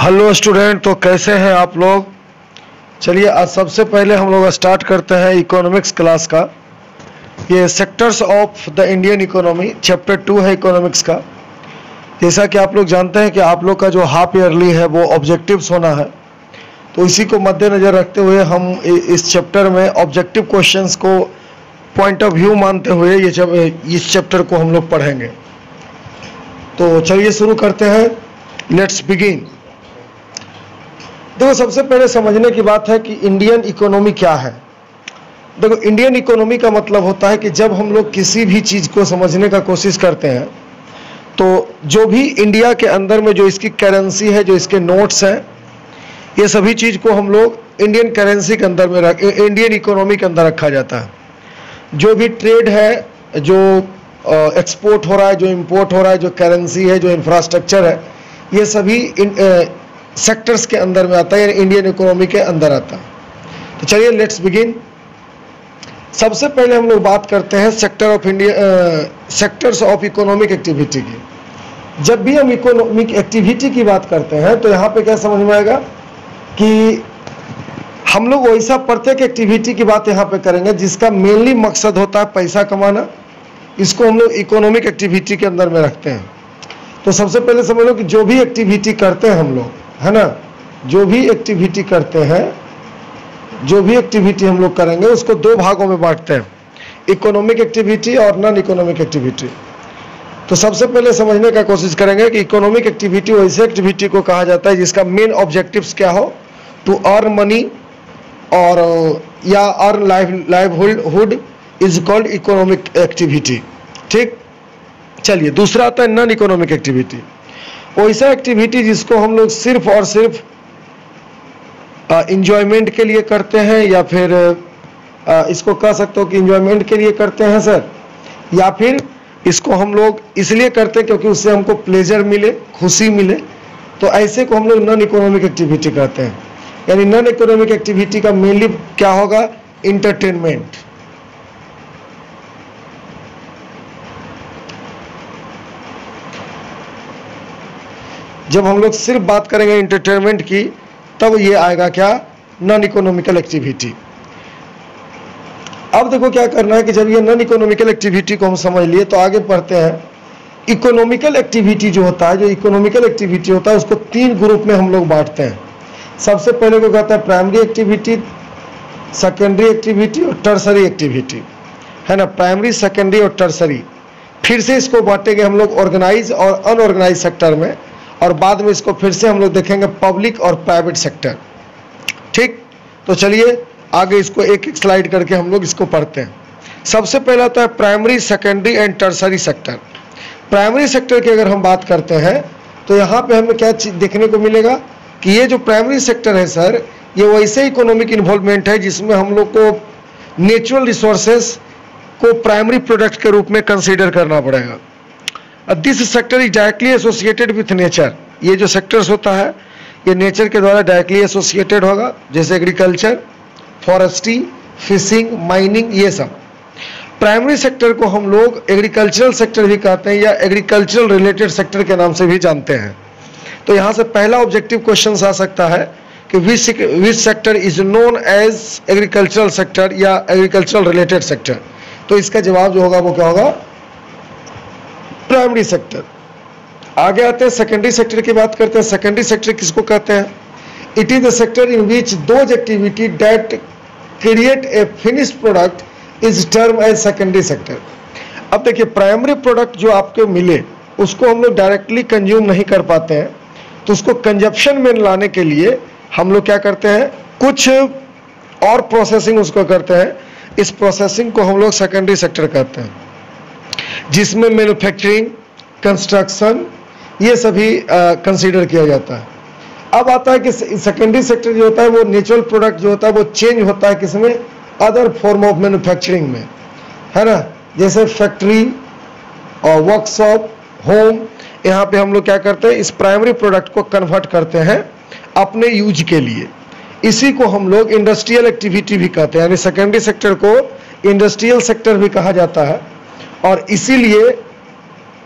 Hello student, तो कैसे हैं आप लोग। चलिए आज सबसे पहले हम लोग स्टार्ट करते हैं इकोनॉमिक्स क्लास का। ये sectors of the Indian economy chapter 2 है इकोनॉमिक्स का। जैसा कि आप लोग जानते हैं कि आप लोग का जो हाफ ईयरली है वो ऑब्जेक्टिव्स होना है, तो इसी को मद्देनज़र रखते हुए हम इस चैप्टर में ऑब्जेक्टिव क्वेश्चंस को पॉइंट ऑफ व्यू मानते हुए इस चैप्टर को हम लोग पढ़ेंगे। तो चलिए शुरू करते हैं, लेट्स बिगिन। देखो, सबसे पहले समझने की बात है कि इंडियन इकोनॉमी क्या है। देखो, इंडियन इकोनॉमी का मतलब होता है कि जब हम लोग किसी भी चीज़ को समझने का कोशिश करते हैं तो जो भी इंडिया के अंदर में जो इसकी करेंसी है, जो इसके नोट्स हैं, ये सभी चीज़ को हम लोग इंडियन करेंसी के अंदर में इंडियन इकोनॉमी के अंदर रखा जाता है। जो भी ट्रेड है, जो एक्सपोर्ट हो रहा है, जो इंपोर्ट हो रहा है, जो करेंसी है, जो इंफ्रास्ट्रक्चर है, ये सभी सेक्टर्स के अंदर में आता है, यानी इंडियन इकोनॉमी के अंदर आता है। तो चलिए लेट्स बिगिन। सबसे पहले हम लोग बात करते हैं सेक्टर्स ऑफ इकोनॉमिक एक्टिविटी की। जब भी हम इकोनॉमिक एक्टिविटी की बात करते हैं तो यहाँ पे क्या समझ में आएगा कि हम लोग वैसा प्रत्येक एक्टिविटी की बात यहाँ पे करेंगे जिसका मेनली मकसद होता है पैसा कमाना। इसको हम लोग इकोनॉमिक एक्टिविटी के अंदर में रखते हैं। तो सबसे पहले समझ लो कि जो भी एक्टिविटी करते हैं हम लोग, है ना, जो भी एक्टिविटी करते हैं, जो भी एक्टिविटी हम लोग करेंगे उसको दो भागों में बांटते हैं, इकोनॉमिक एक्टिविटी और नॉन इकोनॉमिक एक्टिविटी। तो सबसे पहले समझने का कोशिश करेंगे कि इकोनॉमिक एक्टिविटी वैसे एक्टिविटी को कहा जाता है जिसका मेन ऑब्जेक्टिव्स क्या हो, टू अर्न मनी और या earn livelihood is called economic activity. ठीक, चलिए दूसरा आता है नॉन इकोनॉमिक एक्टिविटी। वैसा एक्टिविटी जिसको हम लोग सिर्फ और सिर्फ इंजॉयमेंट के लिए करते हैं, या फिर इसको कह सकते हो कि इंजॉयमेंट के लिए करते हैं सर, या फिर इसको हम लोग इसलिए करते हैं क्योंकि उससे हमको प्लेजर मिले, खुशी मिले, तो ऐसे को हम लोग नॉन इकोनॉमिक एक्टिविटी कहते हैं। यानी नॉन इकोनॉमिक एक्टिविटी का मेनली क्या होगा, इंटरटेनमेंट। जब हम लोग सिर्फ बात करेंगे इंटरटेनमेंट की तब ये आएगा क्या, नॉन इकोनॉमिकल एक्टिविटी। अब देखो क्या करना है कि जब ये नॉन इकोनॉमिकल एक्टिविटी को हम समझ लिए तो आगे पढ़ते हैं। इकोनॉमिकल एक्टिविटी जो होता है, जो इकोनॉमिकल एक्टिविटी होता है, उसको तीन ग्रुप में हम लोग बांटते हैं। सबसे पहले को कहता है प्राइमरी एक्टिविटी, सेकेंडरी एक्टिविटी और टर्सरी एक्टिविटी, है ना। प्राइमरी, सेकेंडरी और टर्सरी। फिर से इसको बांटेंगे हम लोग ऑर्गेनाइज और अनऑर्गेनाइज सेक्टर में, और बाद में इसको फिर से हम लोग देखेंगे पब्लिक और प्राइवेट सेक्टर। ठीक, तो चलिए आगे इसको एक एक स्लाइड करके हम लोग इसको पढ़ते हैं। सबसे पहला आता है primary, secondary and tertiary sector. Primary sector की अगर हम बात करते हैं तो यहाँ पे हमें क्या चीज देखने को मिलेगा कि ये जो प्राइमरी सेक्टर है सर, ये वैसे इकोनॉमिक इन्वॉल्वमेंट है जिसमें हम लोग को नेचुरल रिसोर्सेज को प्राइमरी प्रोडक्ट के रूप में कंसीडर करना पड़ेगा। This sector is directly associated with nature. ये जो सेक्टर्स होता है ये नेचर के द्वारा डायरेक्टली एसोसिएटेड होगा, जैसे एग्रीकल्चर, फॉरेस्ट्री, फिशिंग, माइनिंग, ये सब। प्राइमरी सेक्टर को हम लोग एग्रीकल्चरल सेक्टर भी कहते हैं या एग्रीकल्चरल रिलेटेड सेक्टर के नाम से भी जानते हैं। तो यहाँ से पहला ऑब्जेक्टिव क्वेश्चन आ सकता है कि which sector is known as agricultural sector या एग्रीकल्चरल रिलेटेड सेक्टर। तो इसका जवाब जो होगा वो क्या होगा, प्राइमरी सेक्टर। आगे आते हैं सेकेंडरी सेक्टर की बात करते हैं। सेकेंडरी सेक्टर किसको कहते हैं, it is the sector in which those activity that create a finished product is term as secondary sector. अब देखिए, प्राइमरी प्रोडक्ट जो आपको मिले उसको हम लोग डायरेक्टली कंज्यूम नहीं कर पाते हैं, तो उसको कंजप्शन में लाने के लिए हम लोग क्या करते हैं, कुछ और प्रोसेसिंग उसको करते हैं। इस प्रोसेसिंग को हम लोग सेकेंडरी सेक्टर कहते हैं, जिसमें मैन्युफैक्चरिंग, कंस्ट्रक्शन, ये सभी कंसीडर किया जाता है। अब आता है कि सेकेंडरी सेक्टर जो होता है वो नेचुरल प्रोडक्ट जो होता है वो चेंज होता है किसमें, अदर फॉर्म ऑफ मैन्युफैक्चरिंग में, है ना, जैसे फैक्ट्री और वर्कशॉप, होम। यहाँ पे हम लोग क्या करते हैं, इस प्राइमरी प्रोडक्ट को कन्वर्ट करते हैं अपने यूज के लिए। इसी को हम लोग इंडस्ट्रियल एक्टिविटी भी कहते हैं, यानी सेकेंडरी सेक्टर को इंडस्ट्रियल सेक्टर भी कहा जाता है। और इसीलिए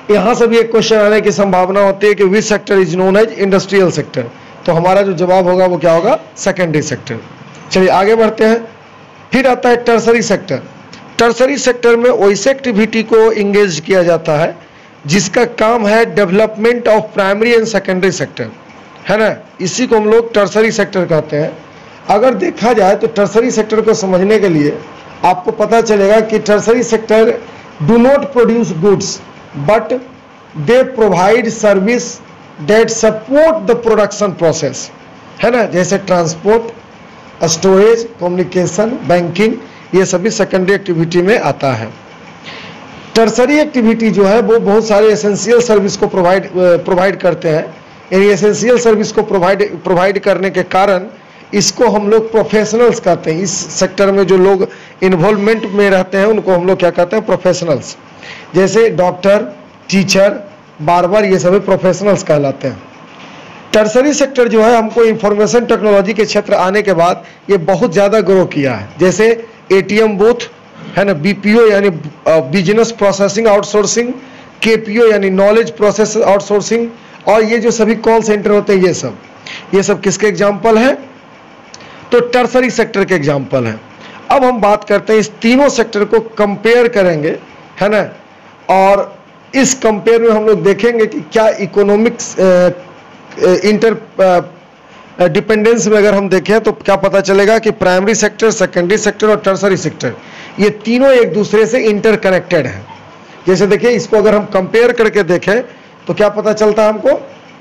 यहाँ से भी एक क्वेश्चन आने की संभावना होती है कि which sector is known as industrial sector, तो हमारा जो जवाब होगा वो क्या होगा, सेकेंडरी सेक्टर। चलिए आगे बढ़ते हैं। फिर आता है टर्सरी सेक्टर। टर्सरी सेक्टर में वैसे एक्टिविटी को इंगेज किया जाता है जिसका काम है development of primary and secondary sector, है ना, इसी को हम लोग टर्सरी सेक्टर कहते हैं। अगर देखा जाए तो टर्सरी सेक्टर को समझने के लिए आपको पता चलेगा कि tertiary sector do not produce goods but they provide service that support the production process, है ना, जैसे ट्रांसपोर्ट, स्टोरेज, कम्युनिकेशन, बैंकिंग, ये सभी सेकेंडरी एक्टिविटी में आता है। टर्सरी एक्टिविटी जो है वो बहुत सारे एसेंशियल सर्विस को प्रोवाइड करते हैं। यानी एसेंशियल सर्विस को प्रोवाइड करने के कारण इसको हम लोग प्रोफेशनल्स कहते हैं। इस सेक्टर में जो लोग इन्वॉल्वमेंट में रहते हैं उनको हम लोग क्या कहते हैं, प्रोफेशनल्स। जैसे डॉक्टर, टीचर, बार्बर, ये सभी प्रोफेशनल्स कहलाते हैं। टर्सरी सेक्टर जो है हमको इंफॉर्मेशन टेक्नोलॉजी के क्षेत्र आने के बाद ये बहुत ज़्यादा ग्रो किया है। जैसे एटीएम बूथ, है ना, बीपीओ यानी बिजनेस प्रोसेसिंग आउटसोर्सिंग, केपीओ यानी नॉलेज प्रोसेस आउटसोर्सिंग, और ये जो सभी कॉल सेंटर होते हैं ये सब किसके एग्जाम्पल हैं, तो टर्सरी सेक्टर के एग्जाम्पल हैं। अब हम बात करते हैं, इस तीनों सेक्टर को कंपेयर करेंगे, है ना, और इस कंपेयर में हम लोग देखेंगे कि क्या इकोनॉमिक्स इंटर डिपेंडेंस में अगर हम देखें तो क्या पता चलेगा कि प्राइमरी सेक्टर, सेकेंडरी सेक्टर और टर्सरी सेक्टर ये तीनों एक दूसरे से इंटरकनेक्टेड हैं। जैसे देखिए, इसको अगर हम कंपेयर करके देखें तो क्या पता चलता है हमको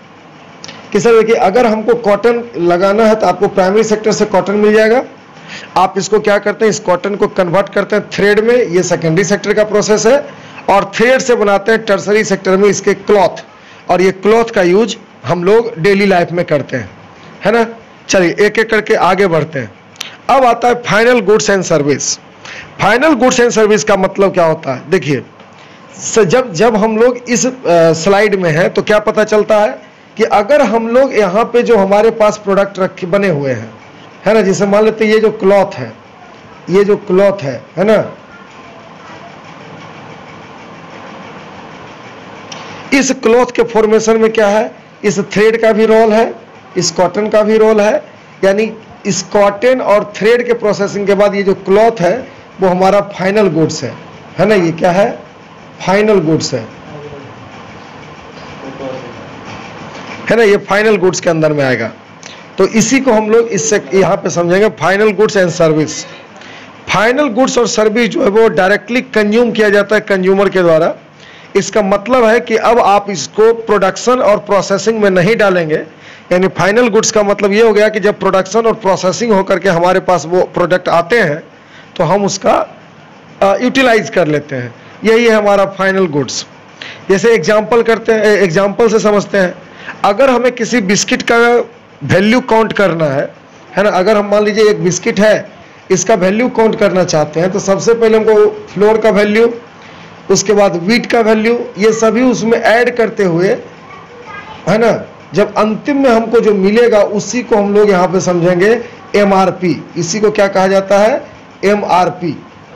कि सर देखिए, अगर हमको कॉटन लगाना है तो आपको प्राइमरी सेक्टर से कॉटन मिल जाएगा। आप इसको क्या करते हैं, इस कॉटन को कन्वर्ट करते हैं थ्रेड में, ये सेकेंडरी सेक्टर का प्रोसेस है, और थ्रेड से बनाते हैं टर्सरी सेक्टर में इसके क्लॉथ, और ये क्लॉथ का यूज हम लोग डेली लाइफ में करते हैं, है ना। चलिए एक एक करके आगे बढ़ते हैं। अब आता है final goods and service. Final goods and service का मतलब क्या होता है, देखिए जब हम लोग इस स्लाइड में हैं तो क्या पता चलता है कि अगर हम लोग यहाँ पे जो हमारे पास प्रोडक्ट रखे बने हुए हैं, है ना, जैसे मान लेते हैं ये जो क्लॉथ है, ये जो क्लॉथ है ना, इस क्लॉथ के फॉर्मेशन में क्या है, इस थ्रेड का भी रोल है, इस कॉटन का भी रोल है। यानी इस कॉटन और थ्रेड के प्रोसेसिंग के बाद ये जो क्लॉथ है वो हमारा फाइनल गुड्स है ना, ये क्या है, फाइनल गुड्स है ना, ये फाइनल गुड्स के अंदर में आएगा। तो इसी को हम लोग इससे यहाँ पे समझेंगे, final goods and service. Final goods और सर्विस जो है वो डायरेक्टली कंज्यूम किया जाता है कंज्यूमर के द्वारा। इसका मतलब है कि अब आप इसको प्रोडक्शन और प्रोसेसिंग में नहीं डालेंगे। यानी फाइनल गुड्स का मतलब ये हो गया कि जब प्रोडक्शन और प्रोसेसिंग होकर के हमारे पास वो प्रोडक्ट आते हैं तो हम उसका यूटिलाइज कर लेते हैं, यही है हमारा फाइनल गुड्स। जैसे एग्जांपल करते हैं, एग्जांपल से समझते हैं। अगर हमें किसी बिस्किट का वैल्यू काउंट करना है ना, अगर हम मान लीजिए एक बिस्किट है, इसका वैल्यू काउंट करना चाहते हैं तो सबसे पहले हमको फ्लोर का वैल्यू, उसके बाद व्हीट का वैल्यू, ये सभी उसमें ऐड करते हुए, है ना, जब अंतिम में हमको जो मिलेगा उसी को हम लोग यहाँ पे समझेंगे एमआरपी। इसी को क्या कहा जाता है, एमआरपी।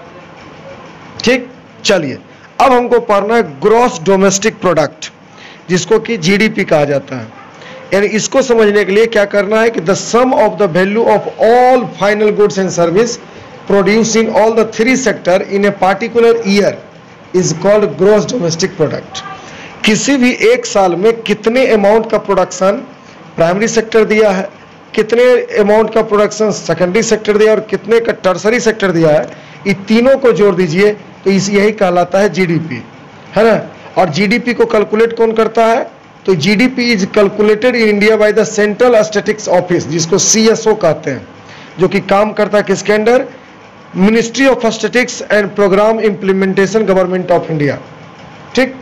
ठीक, चलिए अब हमको पढ़ना है ग्रॉस डोमेस्टिक प्रोडक्ट, जिसको कि जीडीपी कहा जाता है। यानी इसको समझने के लिए क्या करना है कि the sum of the value of all final goods and service produce in all the three sector in a particular year is called gross domestic product. किसी भी एक साल में कितने अमाउंट का प्रोडक्शन प्राइमरी सेक्टर दिया है, कितने अमाउंट का प्रोडक्शन सेकेंडरी सेक्टर दिया और कितने का टर्सरी सेक्टर दिया है, ये तीनों को जोड़ दीजिए तो यही कहलाता है जीडीपी, है ना। और जीडीपी को कैलकुलेट कौन करता है, तो GDP is calculated in India by the central statistics office, जिसको सीएसओ कहते हैं, जो कि काम करता है किसके under, ministry of statistics and programme implementation, government of India. ठीक,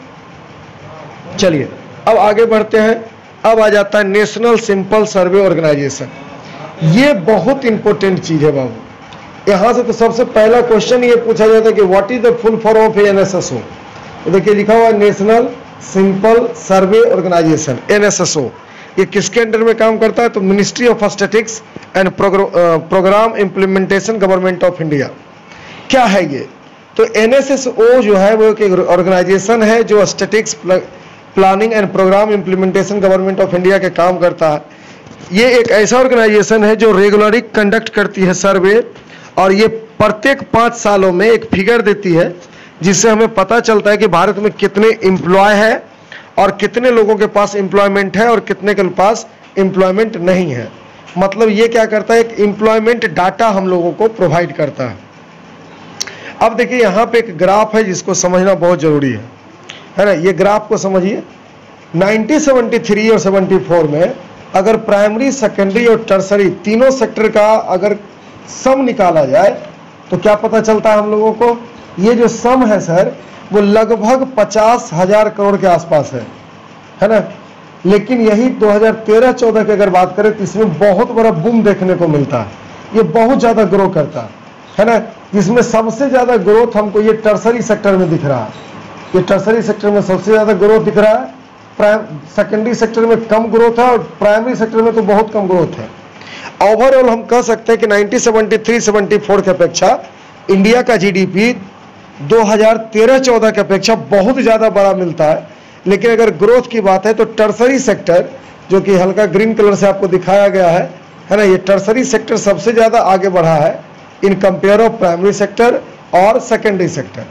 चलिए अब आगे बढ़ते हैं। अब आ जाता है नेशनल सिंपल सर्वे ऑर्गेनाइजेशन। ये बहुत इंपॉर्टेंट चीज है बाबू। यहां से तो सबसे पहला क्वेश्चन ये पूछा जाता है कि what is the full form of NSSO. तो देखिए लिखा हुआ है national simple survey organisation, NSSO. ये किसके अंडर में काम करता है, तो ministry of statistics and programme implementation, government of India. क्या है ये, तो NSSO जो है वो एक ऑर्गेनाइजेशन है जो statistics planning and programme implementation government of India के काम करता है। ये एक ऐसा ऑर्गेनाइजेशन है जो रेगुलरली कंडक्ट करती है सर्वे, और ये प्रत्येक 5 सालों में एक फिगर देती है जिससे हमें पता चलता है कि भारत में कितने एम्प्लॉय है और कितने लोगों के पास एम्प्लॉयमेंट है और कितने के पास एम्प्लॉयमेंट नहीं है। मतलब ये क्या करता है, एक एम्प्लॉयमेंट डाटा हम लोगों को प्रोवाइड करता है। अब देखिए यहाँ पे एक ग्राफ है जिसको समझना बहुत जरूरी है ना। ये ग्राफ को समझिए। 1973 और 74 में अगर प्राइमरी, सेकेंडरी और टर्सरी तीनों सेक्टर का अगर सम निकाला जाए तो क्या पता चलता है हम लोगों को। ये जो सम है सर वो लगभग 50,000 करोड़ के आसपास है ना। लेकिन यही 2013-14 की अगर बात करें तो इसमें बहुत बड़ा बूम देखने को मिलता है। ये बहुत ज़्यादा ग्रो करता है ना। जिसमें सबसे ज़्यादा ग्रोथ हमको ये टर्सरी सेक्टर में दिख रहा है। ये टर्सरी सेक्टर में सबसे ज़्यादा ग्रोथ दिख रहा है। सेकेंडरी सेक्टर में कम ग्रोथ है और प्राइमरी सेक्टर में तो बहुत कम ग्रोथ है। ओवरऑल हम कह सकते हैं कि 1973-74 की अपेक्षा इंडिया का GDP 2013-14 की अपेक्षा बहुत ज़्यादा बड़ा मिलता है। लेकिन अगर ग्रोथ की बात है तो टर्सरी सेक्टर, जो कि हल्का ग्रीन कलर से आपको दिखाया गया है ना, ये टर्सरी सेक्टर सबसे ज़्यादा आगे बढ़ा है in compare of primary sector और सेकेंडरी सेक्टर।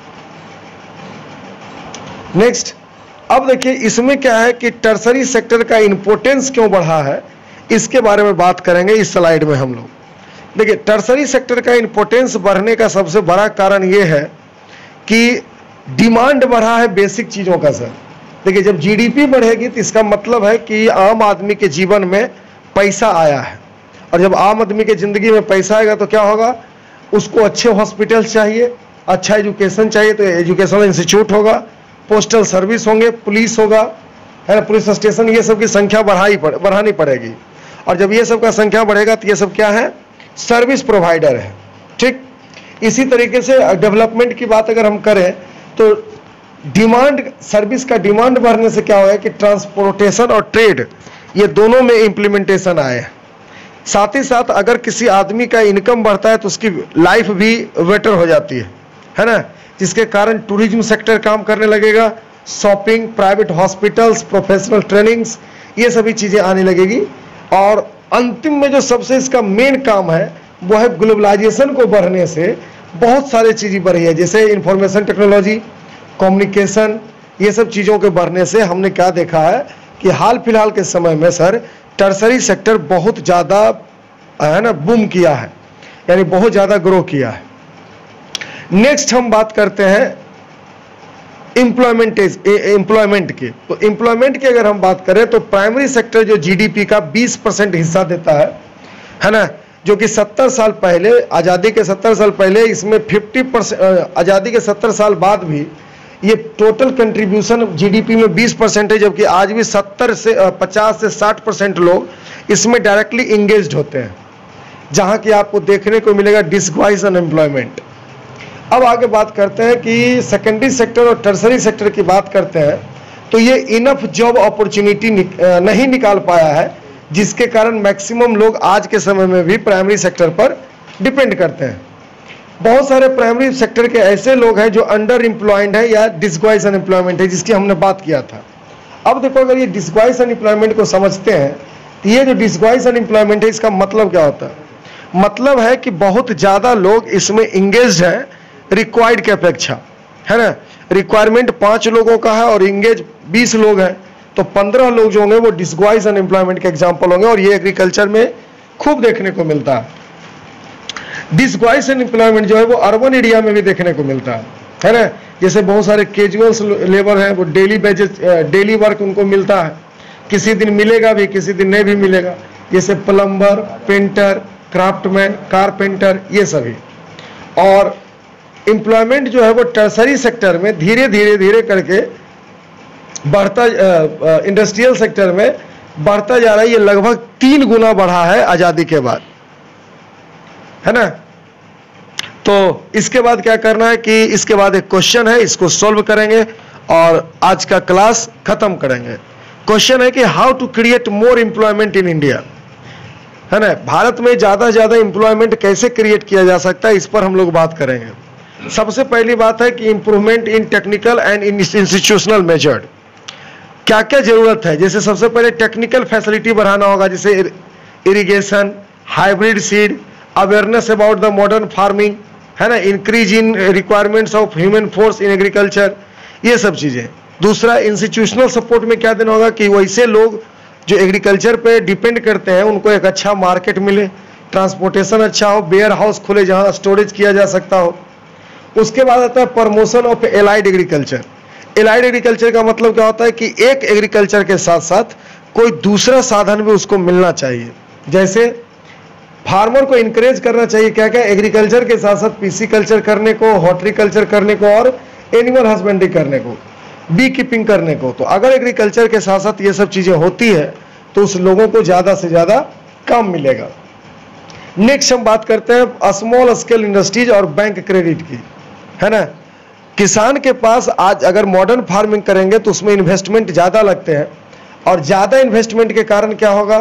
नेक्स्ट, अब देखिए इसमें क्या है कि टर्सरी सेक्टर का इंपोर्टेंस क्यों बढ़ा है, इसके बारे में बात करेंगे इस स्लाइड में हम लोग। देखिए टर्सरी सेक्टर का इंपोर्टेंस बढ़ने का सबसे बड़ा कारण ये है कि डिमांड बढ़ा है बेसिक चीज़ों का सर। देखिए जब GDP बढ़ेगी तो इसका मतलब है कि आम आदमी के जीवन में पैसा आया है, और जब आम आदमी के ज़िंदगी में पैसा आएगा तो क्या होगा, उसको अच्छे हॉस्पिटल चाहिए, अच्छा एजुकेशन चाहिए, तो एजुकेशनल इंस्टीट्यूट होगा, पोस्टल सर्विस होंगे, पुलिस होगा, है ना, पुलिस स्टेशन, ये सब की संख्या बढ़ानी पड़ेगी। और जब ये सब का संख्या बढ़ेगा तो ये सब क्या है, सर्विस प्रोवाइडर है। ठीक इसी तरीके से डेवलपमेंट की बात अगर हम करें तो डिमांड, सर्विस का डिमांड बढ़ने से क्या हुआ है कि ट्रांसपोर्टेशन और ट्रेड ये दोनों में इम्प्लीमेंटेशन आए हैं। साथ ही साथ अगर किसी आदमी का इनकम बढ़ता है तो उसकी लाइफ भी बेटर हो जाती है ना, जिसके कारण टूरिज्म सेक्टर काम करने लगेगा, shopping, private hospitals, professional trainings, ये सभी चीज़ें आने लगेगी। और अंतिम में जो सबसे इसका मेन काम है वो है ग्लोबलाइजेशन को बढ़ने से बहुत सारी चीज़ें बढ़ी है, जैसे इंफॉर्मेशन टेक्नोलॉजी, कम्युनिकेशन, ये सब चीज़ों के बढ़ने से हमने क्या देखा है कि हाल फिलहाल के समय में सर टर्सरी सेक्टर बहुत ज़्यादा है ना बूम किया है, यानी बहुत ज़्यादा ग्रो किया है। नेक्स्ट हम बात करते हैं एम्प्लॉयमेंट की। तो एम्प्लॉयमेंट की अगर हम बात करें तो प्राइमरी सेक्टर जो GDP का 20% हिस्सा देता है ना, जो कि 70 साल पहले, आज़ादी के 70 साल पहले इसमें 50%, आज़ादी के 70 साल बाद भी ये टोटल कंट्रीब्यूशन GDP में 20% है, जबकि आज भी 50 से 60% लोग इसमें डायरेक्टली इंगेज्ड होते हैं, जहाँ की आपको देखने को मिलेगा डिस्ग्वाइज अनएम्प्लॉयमेंट। अब आगे बात करते हैं कि सेकेंडरी सेक्टर और टर्सरी सेक्टर की बात करते हैं तो ये इनफ जॉब अपॉर्चुनिटी नहीं निकाल पाया है, जिसके कारण मैक्सिमम लोग आज के समय में भी प्राइमरी सेक्टर पर डिपेंड करते हैं। बहुत सारे प्राइमरी सेक्टर के ऐसे लोग हैं जो अंडर एम्प्लॉयड है या डिस्ग्वाइज अनएम्प्लॉयमेंट है, जिसकी हमने बात किया था। अब देखो अगर ये डिस्ग्वाइज अनएम्प्लॉयमेंट को समझते हैं तो ये जो डिस्ग्वाइज अनएम्प्लॉयमेंट है इसका मतलब क्या होता है, मतलब है कि बहुत ज़्यादा लोग इसमें इंगेज हैं रिक्वायर्ड के अपेक्षा, है ना। रिक्वायरमेंट 5 लोगों का है और इंगेज 20 लोग हैं, तो 15 लोग जो होंगे वो डिस्ग्वाइज अनएम्प्लॉयमेंट के एग्जाम्पल होंगे, और ये एग्रीकल्चर में खूब देखने को मिलता है। डिस्ग्वाइज अनएम्प्लॉयमेंट जो है वो अर्बन एरिया में भी देखने को मिलता है ना। जैसे बहुत सारे कैजुअल्स लेबर हैं, वो डेली वर्क उनको मिलता है, किसी दिन मिलेगा भी, किसी दिन नहीं भी मिलेगा, जैसे प्लम्बर, पेंटर, क्राफ्टमैन, कारपेंटर, ये सभी। और एम्प्लॉयमेंट जो है वो टर्सरी सेक्टर में धीरे धीरे करके बढ़ता, इंडस्ट्रियल सेक्टर में बढ़ता जा रहा है। ये लगभग 3 गुना बढ़ा है आज़ादी के बाद, है ना। तो इसके बाद क्या करना है कि इसके बाद एक क्वेश्चन है, इसको सॉल्व करेंगे और आज का क्लास खत्म करेंगे। क्वेश्चन है कि how to create more employment in India, है ना। भारत में ज़्यादा से ज़्यादा एम्प्लॉयमेंट कैसे क्रिएट किया जा सकता है, इस पर हम लोग बात करेंगे। सबसे पहली बात है कि improvement in technical and institutional measured. क्या क्या जरूरत है, जैसे सबसे पहले टेक्निकल फैसिलिटी बढ़ाना होगा, जैसे irrigation, hybrid seed, awareness about the modern farming, है ना, increase in requirements of human force in agriculture, ये सब चीज़ें। दूसरा, इंस्टीट्यूशनल सपोर्ट में क्या देना होगा कि वैसे लोग जो एग्रीकल्चर पे डिपेंड करते हैं उनको एक अच्छा मार्केट मिले, ट्रांसपोर्टेशन अच्छा हो, वेयर हाउस खुले जहाँ स्टोरेज किया जा सकता हो। उसके बाद आता है promotion of allied agriculture. Allied agriculture का मतलब क्या होता है कि एक एग्रीकल्चर के साथ साथ कोई दूसरा साधन भी उसको मिलना चाहिए। जैसे फार्मर को इनकरेज करना चाहिए क्या क्या, एग्रीकल्चर के साथ साथ पीसी कल्चर करने को, हॉर्टिकल्चर करने को और एनिमल हस्बेंड्री करने को, बी कीपिंग करने को। तो अगर एग्रीकल्चर के साथ साथ ये सब चीज़ें होती है तो उस लोगों को ज़्यादा से ज़्यादा काम मिलेगा। नेक्स्ट हम बात करते हैं स्मॉल स्केल इंडस्ट्रीज और बैंक क्रेडिट की, है ना। किसान के पास आज अगर मॉडर्न फार्मिंग करेंगे तो उसमें इन्वेस्टमेंट ज़्यादा लगते हैं, और ज़्यादा इन्वेस्टमेंट के कारण क्या होगा,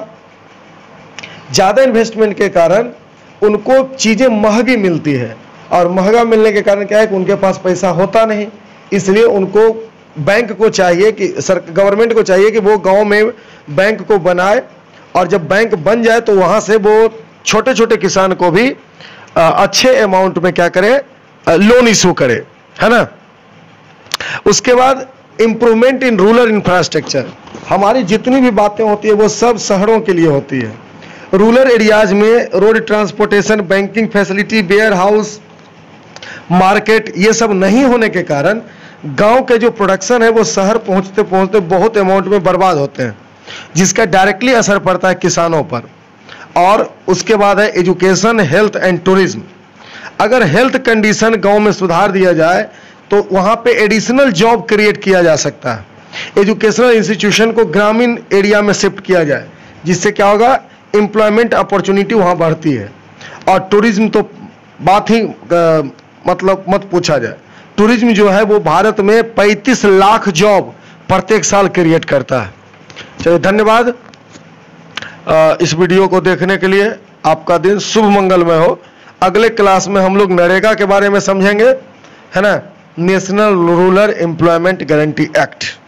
ज़्यादा इन्वेस्टमेंट के कारण उनको चीज़ें महंगी मिलती है, और महंगा मिलने के कारण क्या है कि उनके पास पैसा होता नहीं। इसलिए उनको बैंक को चाहिए कि गवर्नमेंट को चाहिए कि वो गांव में बैंक को बनाए, और जब बैंक बन जाए तो वहाँ से वो छोटे छोटे किसान को भी अच्छे अमाउंट में क्या करे, लोन इशू करे, है ना। उसके बाद इम्प्रूवमेंट इन रूरल इंफ्रास्ट्रक्चर। हमारी जितनी भी बातें होती है वो सब शहरों के लिए होती है। रूरल एरियाज में road transportation, banking facility, warehouse, market, ये सब नहीं होने के कारण गांव के जो प्रोडक्शन है वो शहर पहुंचते पहुंचते बहुत अमाउंट में बर्बाद होते हैं, जिसका डायरेक्टली असर पड़ता है किसानों पर। और उसके बाद है एजुकेशन, हेल्थ एंड टूरिज्म। अगर हेल्थ कंडीशन गांव में सुधार दिया जाए तो वहां पे एडिशनल जॉब क्रिएट किया जा सकता है। एजुकेशनल इंस्टीट्यूशन को ग्रामीण एरिया में शिफ्ट किया जाए, जिससे क्या होगा, एम्प्लॉयमेंट अपॉर्चुनिटी वहां बढ़ती है। और टूरिज्म तो बात ही मतलब मत पूछा जाए। टूरिज्म जो है वो भारत में 35 लाख जॉब प्रत्येक साल क्रिएट करता है। चलिए, धन्यवाद इस वीडियो को देखने के लिए। आपका दिन शुभ मंगलमय हो। अगले क्लास में हम लोग नरेगा के बारे में समझेंगे, है ना, national rural employment guarantee act.